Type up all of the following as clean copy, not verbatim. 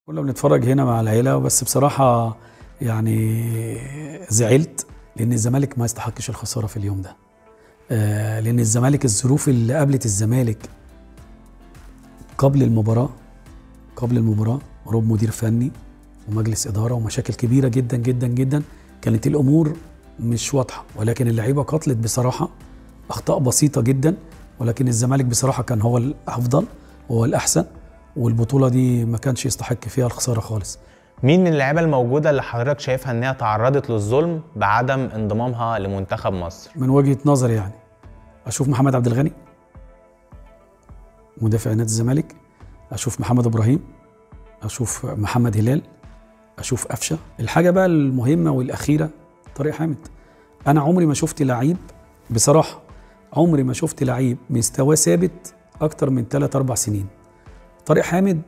كنا بنتفرج هنا مع العيلة، بس بصراحة يعني زعلت لأن الزمالك ما يستحقش الخسارة في اليوم ده. لأن الزمالك الظروف اللي قابلت الزمالك قبل المباراة هروب مدير فني ومجلس إدارة ومشاكل كبيرة جدا جدا جدا، كانت الأمور مش واضحة، ولكن اللعيبة قاتلت بصراحة أخطاء بسيطة جدا، ولكن الزمالك بصراحة كان هو الأفضل وهو الأحسن، والبطولة دي ما كانش يستحق فيها الخسارة خالص. مين من اللعيبه الموجوده اللي حضرتك شايفها ان هي تعرضت للظلم بعدم انضمامها لمنتخب مصر؟ من وجهة نظري يعني أشوف محمد عبد الغني مدافع نادي الزمالك، أشوف محمد إبراهيم، أشوف محمد هلال، أشوف قفشة. الحاجة بقى المهمة والأخيرة طارق حامد. أنا عمري ما شفت لعيب، بصراحة عمري ما شفت لعيب مستواه ثابت أكتر من 3-4 سنين. طارق حامد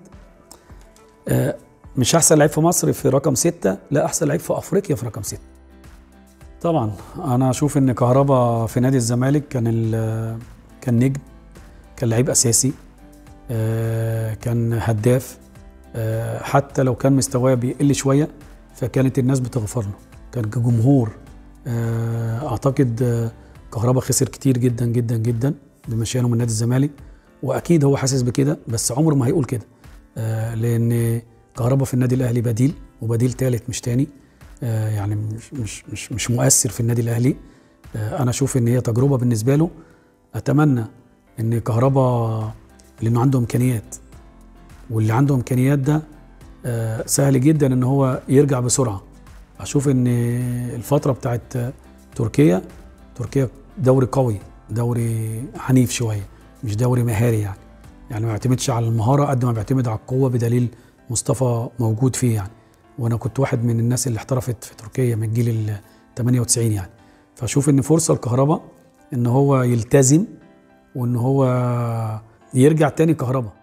مش أحسن لعيب في مصر في رقم 6، لا أحسن لعيب في أفريقيا في رقم 6. طبعا أنا أشوف إن كهربا في نادي الزمالك كان نجم، كان لعيب أساسي، كان هداف، حتى لو كان مستواه بيقل شوية فكانت الناس بتغفر له، كان كجمهور. أعتقد كهربا خسر كتير جدا جدا جدا بمشيانه من نادي الزمالك، وأكيد هو حاسس بكده، بس عمره ما هيقول كده، لأن كهربا في النادي الأهلي بديل، وبديل ثالث مش تاني، يعني مش مؤثر في النادي الأهلي. أنا أشوف إن هي تجربة بالنسبة له. أتمنى إن كهربا لأنه عنده إمكانيات، واللي عنده إمكانيات ده سهل جدا إن هو يرجع بسرعة. أشوف إن الفترة بتاعت تركيا دوري قوي، دوري عنيف شوية، مش دوري مهاري يعني ما بيعتمدش على المهارة قد ما بيعتمد على القوة، بدليل مصطفى موجود فيه يعني. وأنا كنت واحد من الناس اللي احترفت في تركيا من جيل ال 98 يعني. فأشوف إن فرصة الكهرباء إن هو يلتزم وإن هو يرجع تاني كهرباء.